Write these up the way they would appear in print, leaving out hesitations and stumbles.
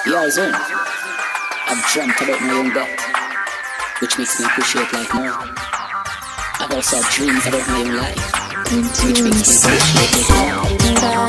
Yeah, zone. I've dreamt about my own death, which makes me appreciate life more. I've also had dreams about my own life, which makes me appreciate it more.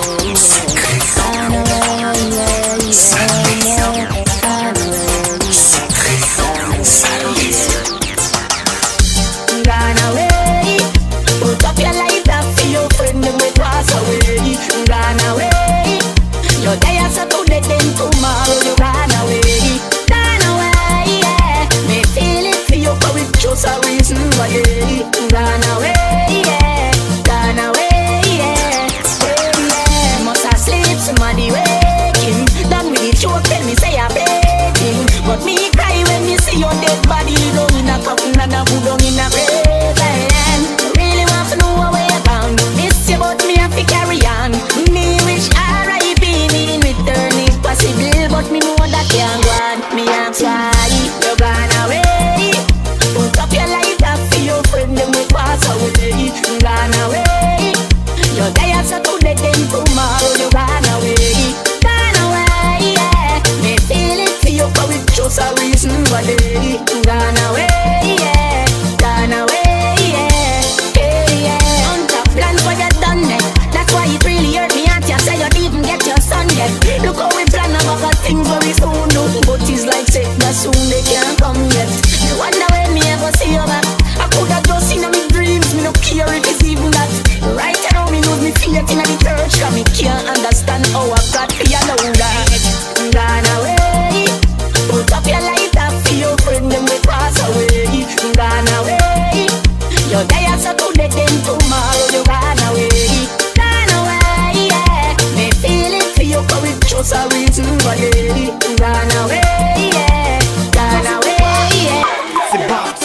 Gone away, put up your light up for your friend and we pass away. Gone away, your day is a today, then tomorrow you run away. Gone away, yeah. Me feel it for you, but it's just a reason why. Gone away, yeah. Gone away, yeah. Hey, yeah. Must have sleep, somebody waking. Done with the joke, tell me say I'm begging. But me cry when me see your dead body down in a coffin and a put down in a grave. Really want to know where you're bound. Miss you, but me have to carry on. Me wish R.I.P. me in return if possible, but me know that can't go on. Me ask why you gone away. Put up your light up for your friend and we pass away. Gone away. Your day is a today, then tomorrow you gone away. Gone away, yeah. Me feel it for you, but it's just a reason why. Gone away, yeah. Gone away, yeah. Hey, yeah. On top plans what you done then. That's why it really hurt me at you. Say you didn't get your son yet. Look how we plan about things very soon. But it's like say that soon they can't come yet. Me wonder when me ever see you back. I could have just seen in my dreams. Me no care if it's even that. Right now me lose me faith in the church. Cause me can't understand how I got to know that. Gone away. Put up your light up for your friend and we pass away. Gone away. Your day is a today, then tomorrow you gone away. Gone away, yeah. Me feel it for you, but it's just a reason why. Gone away, yeah. Gone away, yeah. The boss.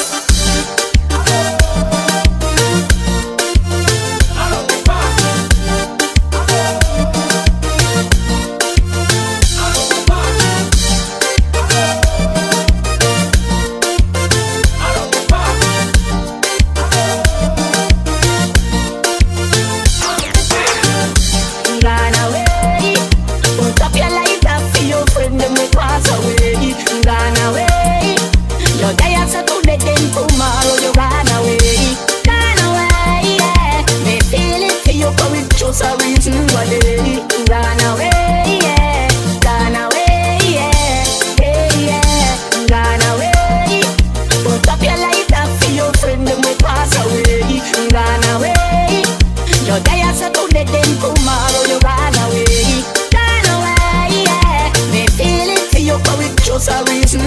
Gone away. Put up your light up for your friend and we pass away. Gone away. Your day is a today, then tomorrow you gone away. Gone away, yeah. Me feel it for you, but it's just a reason why. Gone away, yeah. Gone away, yeah. Hey, yeah. Gone away. Put up your light up for your friend and we pass away. Gone away. Your day is a today, then tomorrow you gone away. Gone away, yeah. Me feel it for you, but it's just a reason